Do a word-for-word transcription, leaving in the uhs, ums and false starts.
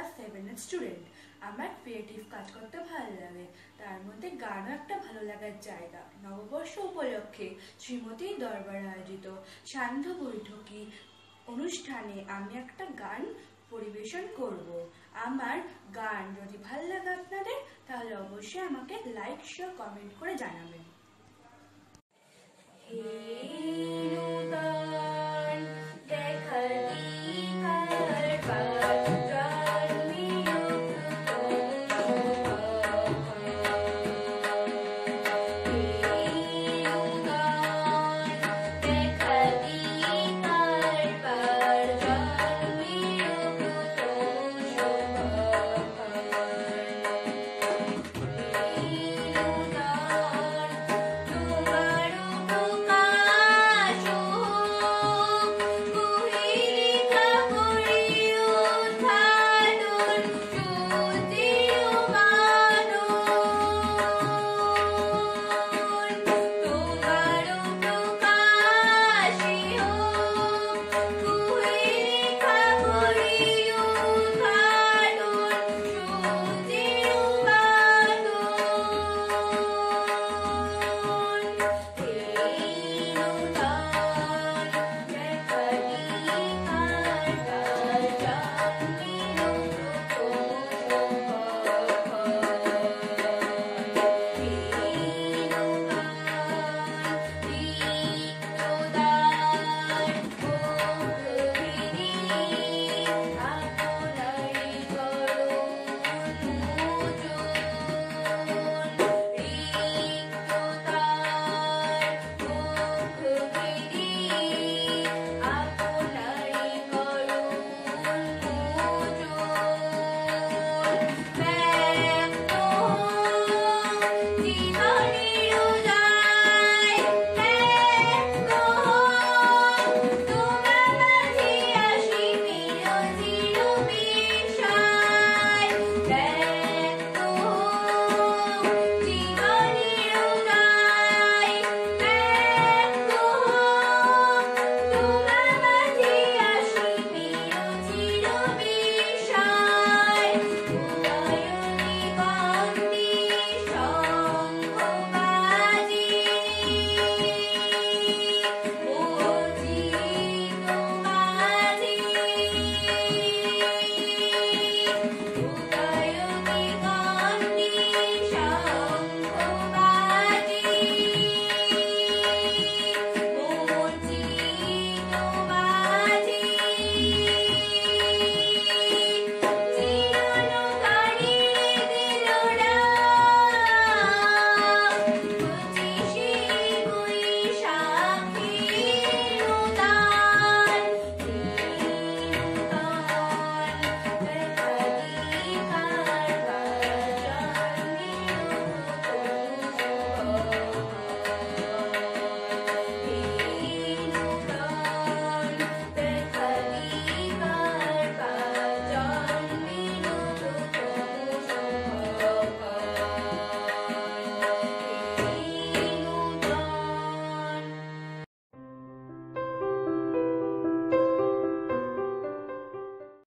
Class সেভেনের student. আমার creative কাজ করতে ভালো লাগে, তার মধ্যে গানও একটা ভালো লাগার জায়গা। নববর্ষ উপলক্ষে শ্রীমতীর দরবার আয়োজিত সান্ধ্য বৈঠকি অনুষ্ঠানে আমি একটা গান পরিবেশন করব। আমার গান যদি ভালো লাগে আপনাদের, তাহলে অবশ্যই আমাকে লাইক শেয়ার কমেন্ট করে জানাবেন। হে